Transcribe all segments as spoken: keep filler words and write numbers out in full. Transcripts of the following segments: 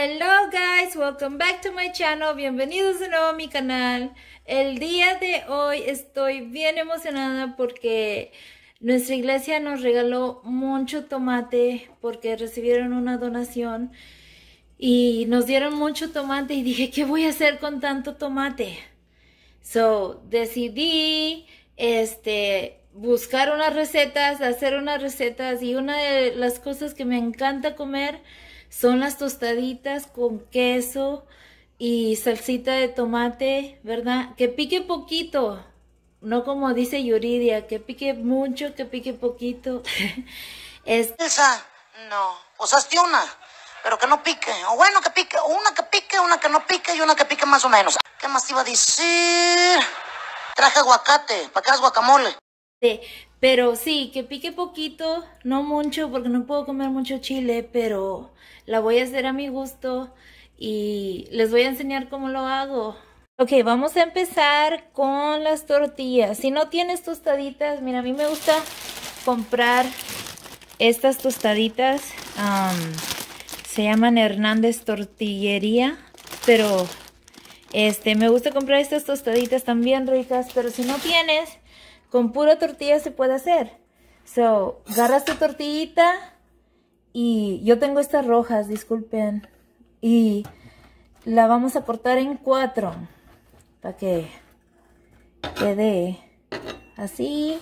Hello guys, welcome back to my channel, bienvenidos de nuevo a mi canal. El día de hoy estoy bien emocionada porque nuestra iglesia nos regaló mucho tomate porque recibieron una donación y nos dieron mucho tomate y dije, ¿qué voy a hacer con tanto tomate? So, decidí este, buscar unas recetas, hacer unas recetas y una de las cosas que me encanta comer son las tostaditas con queso y salsita de tomate, ¿verdad? Que pique poquito, no como dice Yuridia, que pique mucho, que pique poquito. es... Esa, no, pues hazte una, pero que no pique, o bueno, que pique, una que pique, una que no pique y una que pique más o menos. ¿Qué más te iba a decir? Traje aguacate, para que hagas guacamole. Sí, pero sí, que pique poquito, no mucho, porque no puedo comer mucho chile, pero la voy a hacer a mi gusto y les voy a enseñar cómo lo hago. Ok, vamos a empezar con las tortillas. Si no tienes tostaditas, mira, a mí me gusta comprar estas tostaditas. Um, se llaman Hernández Tortillería, pero este, me gusta comprar estas tostaditas también ricas, pero si no tienes, con pura tortilla se puede hacer. So, agarras tu tortillita y yo tengo estas rojas, disculpen. Y la vamos a cortar en cuatro para que quede así.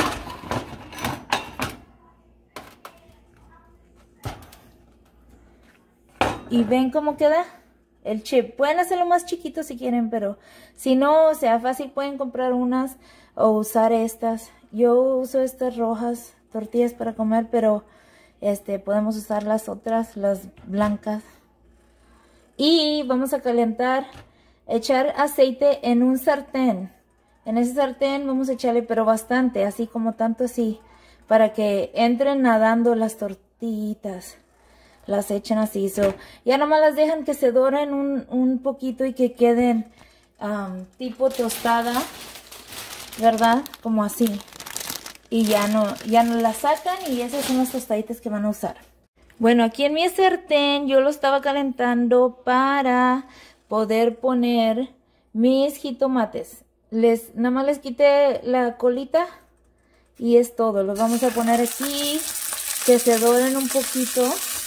Y ven cómo queda el chip. Pueden hacerlo más chiquito si quieren, pero si no, o sea, fácil pueden comprar unas o usar estas. Yo uso estas rojas, tortillas para comer, pero este podemos usar las otras, las blancas. Y vamos a calentar, echar aceite en un sartén. En ese sartén vamos a echarle, pero bastante, así como tanto así, para que entren nadando las tortillitas. Las echan así, so, ya nomás las dejan que se doren un, un poquito y que queden um, tipo tostada, ¿verdad? Como así. Y ya no, ya no las sacan y esas son las tostaditas que van a usar. Bueno, aquí en mi sartén yo lo estaba calentando para poder poner mis jitomates. Les, nada más les quité la colita y es todo. Los vamos a poner aquí, que se doren un poquito.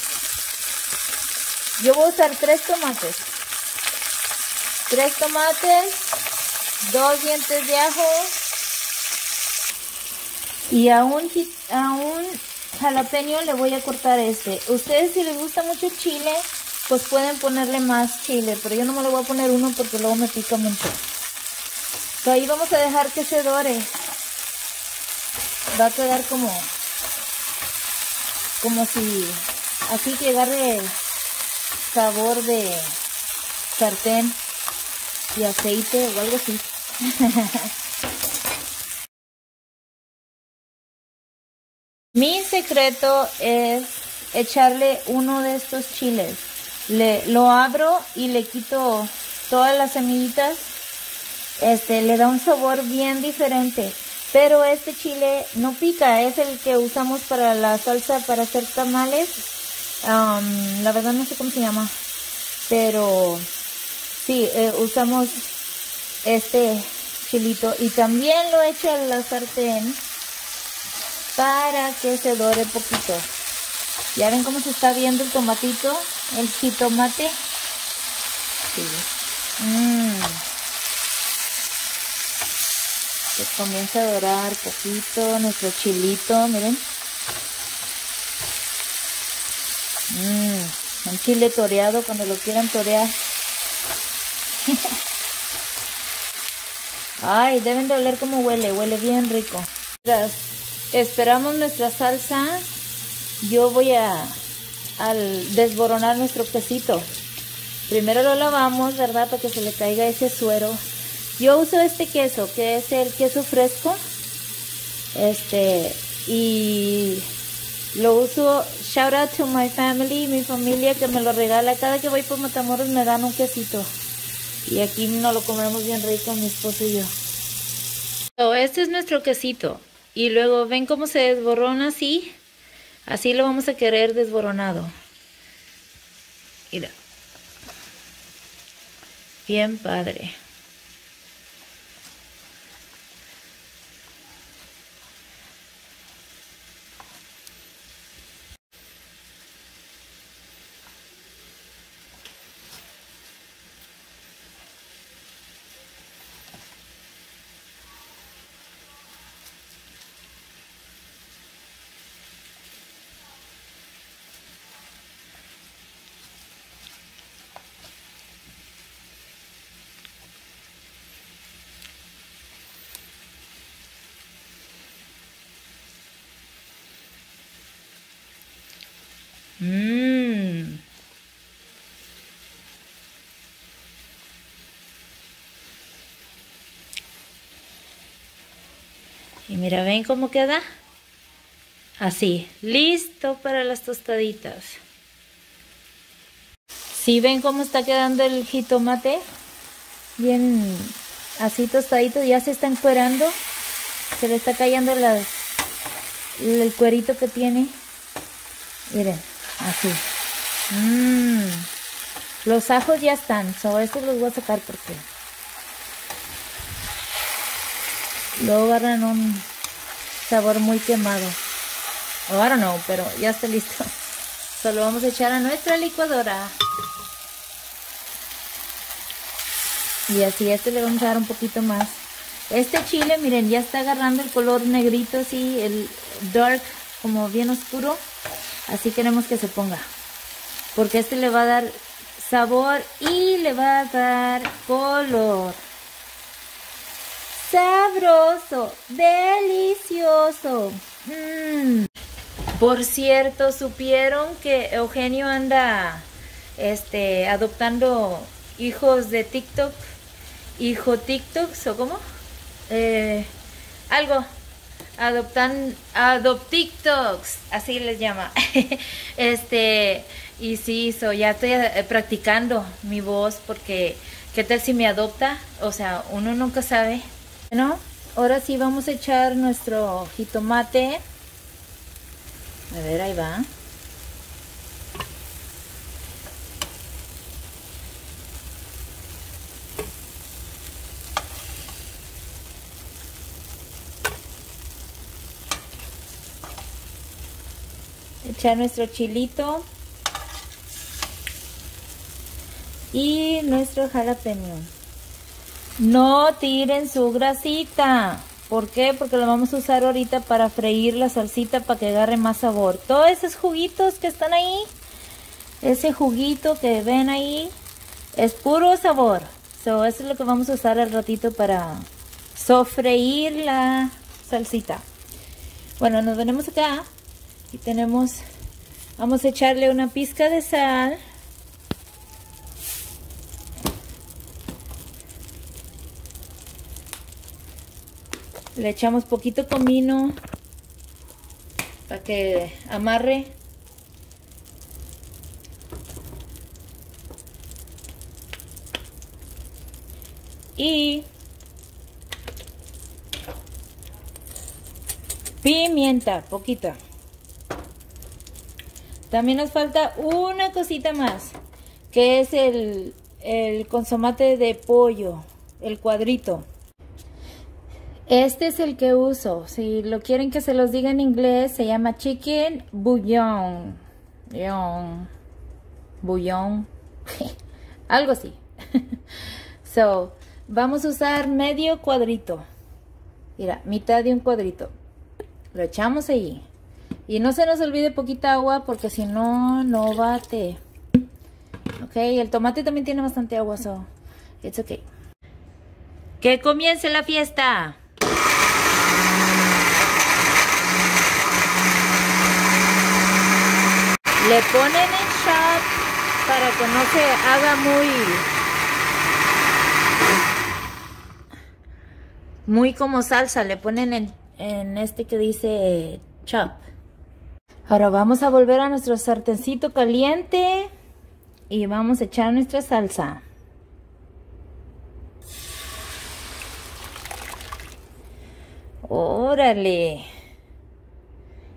Yo voy a usar tres tomates. Tres tomates, dos dientes de ajo y a un, a un jalapeño le voy a cortar este. Ustedes si les gusta mucho chile, pues pueden ponerle más chile, pero yo no me le voy a poner uno porque luego me pica mucho. So, ahí vamos a dejar que se dore. Va a quedar como, como si así que agarre sabor de sartén y aceite o algo así. Mi secreto es echarle uno de estos chiles. Le, lo abro y le quito todas las semillitas. Este le da un sabor bien diferente. Pero este chile no pica, es el que usamos para la salsa para hacer tamales. Um, la verdad no sé cómo se llama, pero sí, eh, usamos este chilito y también lo echo a la sartén para que se dore poquito. Ya ven cómo se está viendo el tomatito, el jitomate. Sí. Mm. Se comienza a dorar poquito nuestro chilito, miren. Mmm, un chile toreado cuando lo quieran torear. Ay, deben de oler como huele, huele bien rico. Mientras esperamos nuestra salsa, yo voy a al desboronar nuestro quesito. Primero lo lavamos, ¿verdad? Para que se le caiga ese suero. Yo uso este queso, que es el queso fresco. Este, y lo uso, shout out to my family, mi familia que me lo regala. Cada que voy por Matamoros me dan un quesito. Y aquí nos lo comemos bien rico, mi esposo y yo. So, este es nuestro quesito. Y luego ven cómo se desborona así. Así lo vamos a querer desboronado. Mira. Bien padre. Mmm. Y mira, ¿ven cómo queda? Así, listo para las tostaditas. ¿Sí ven cómo está quedando el jitomate? Bien así tostadito, ya se está encuerando. Se le está cayendo las, el cuerito que tiene. Miren, así. Mmm. Los ajos ya están, so estos los voy a sacar porque luego agarran un sabor muy quemado. Oh, I don't know, pero ya está listo. Solo vamos a echar a nuestra licuadora. Y así a este le vamos a dar un poquito más. Este chile, miren, ya está agarrando el color negrito así, el dark, como bien oscuro. Así queremos que se ponga. Porque este le va a dar sabor y le va a dar color. Sabroso, delicioso. Mm. Por cierto, ¿supieron que Eugenio anda este, adoptando hijos de TikTok? ¿Hijo TikToks o cómo? Eh, algo. Adoptan, adoptiktoks, así les llama. Este, y sí, so, ya estoy eh, practicando mi voz porque ¿qué tal si me adopta? O sea, uno nunca sabe. Bueno, ahora sí vamos a echar nuestro jitomate. A ver, ahí va. Echar nuestro chilito y nuestro jalapeño. No tiren su grasita. ¿Por qué? Porque lo vamos a usar ahorita para freír la salsita para que agarre más sabor. Todos esos juguitos que están ahí, ese juguito que ven ahí, es puro sabor. So, eso es lo que vamos a usar al ratito para sofreír la salsita. Bueno, nos venimos acá. Y tenemos, vamos a echarle una pizca de sal. Le echamos poquito comino para que amarre. Y pimienta, poquita. También nos falta una cosita más, que es el, el consomate de pollo, el cuadrito. Este es el que uso. Si lo quieren que se los diga en inglés, se llama chicken bouillon. Bouillon. Bouillon. Algo así. So, vamos a usar medio cuadrito. Mira, mitad de un cuadrito. Lo echamos ahí. Y no se nos olvide poquita agua porque si no, no bate. Ok, el tomate también tiene bastante agua, so it's okay. ¡Que comience la fiesta! Le ponen en shot para que no se haga muy... Muy como salsa. Le ponen en, en este que dice chop. Ahora vamos a volver a nuestro sartencito caliente y vamos a echar nuestra salsa. ¡Órale!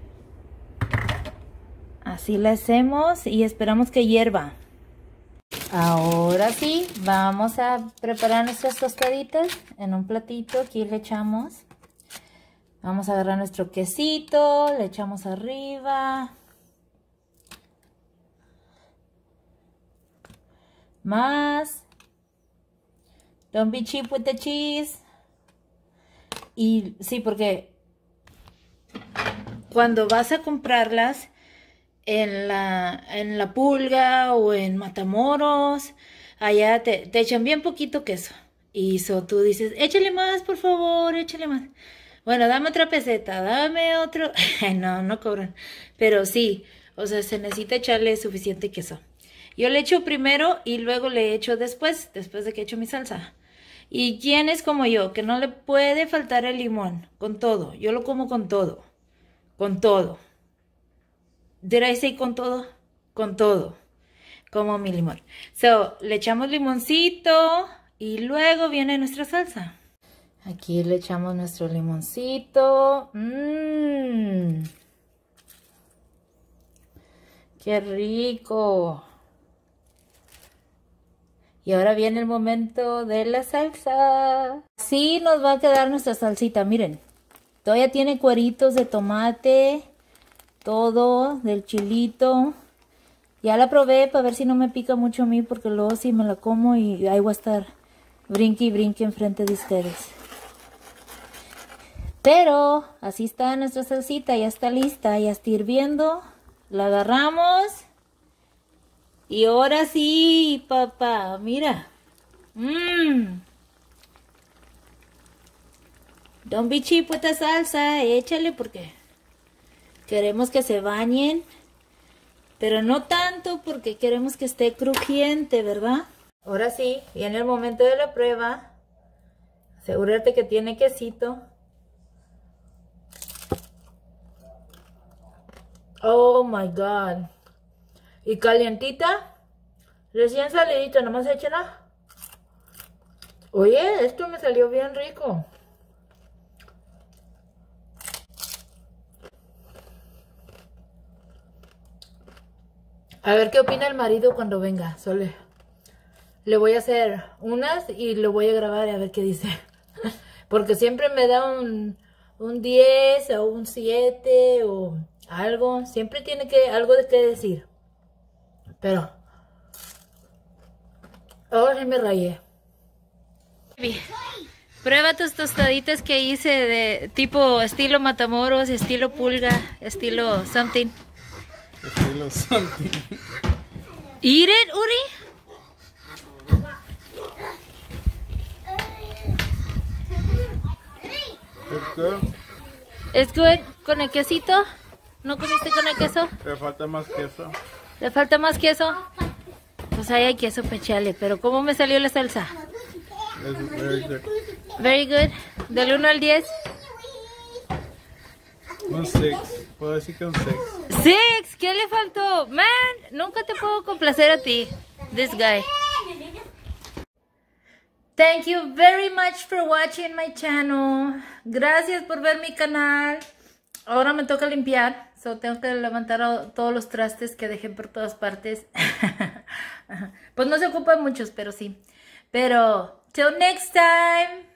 Así la hacemos y esperamos que hierva. Ahora sí, vamos a preparar nuestras tostaditas en un platito. Aquí le echamos. Vamos a agarrar nuestro quesito, le echamos arriba. Más. Don't be cheap with the cheese. Y sí, porque cuando vas a comprarlas en la, en la Pulga o en Matamoros, allá te, te echan bien poquito queso. Y so, tú dices, échale más, por favor, échale más. Bueno, dame otra peseta, dame otro. No, no cobran. Pero sí, o sea, se necesita echarle suficiente queso. Yo le echo primero y luego le echo después, después de que echo mi salsa. ¿Y quién es como yo? Que no le puede faltar el limón, con todo. Yo lo como con todo, con todo. Did I say con todo? Con todo. Como mi limón. So, le echamos limoncito y luego viene nuestra salsa. Aquí le echamos nuestro limoncito. Mmm. ¡Qué rico! Y ahora viene el momento de la salsa. Así nos va a quedar nuestra salsita, miren. Todavía tiene cueritos de tomate, todo, del chilito. Ya la probé para ver si no me pica mucho a mí, porque luego sí me la como y ahí voy a estar brinque y brinque enfrente de ustedes. Pero así está nuestra salsita, ya está lista, ya está hirviendo. La agarramos. Y ahora sí, papá, mira. Mmm. Don't be cheap with the salsa, échale porque queremos que se bañen. Pero no tanto porque queremos que esté crujiente, ¿verdad? Ahora sí, viene el momento de la prueba. Asegúrate que tiene quesito. Oh my God. Y calientita. Recién salidita, nomás échala. Oye, esto me salió bien rico. A ver qué opina el marido cuando venga, Sole. Le voy a hacer unas y lo voy a grabar a ver qué dice. Porque siempre me da un, un diez o un siete o algo. Siempre tiene que algo de qué decir. Pero ahora sí me rayé. Prueba tus tostaditas que hice de tipo estilo Matamoros, estilo Pulga, estilo something. Estilo something. Eat it, Uri. It's good. ¿Es good con el quesito? ¿No comiste con el queso? Le falta más queso. ¿Le falta más queso? Pues ahí hay queso pechale, pero ¿cómo me salió la salsa? It's very good. Very good. Del uno al diez. Un six. Puedo decir que un six. Six. ¿Qué le faltó? Man, nunca te puedo complacer a ti. This guy. Thank you very much for watching my channel. Gracias por ver mi canal. Ahora me toca limpiar. So tengo que levantar todos los trastes que dejé por todas partes. Pues no se ocupan muchos, pero sí. Pero, till next time.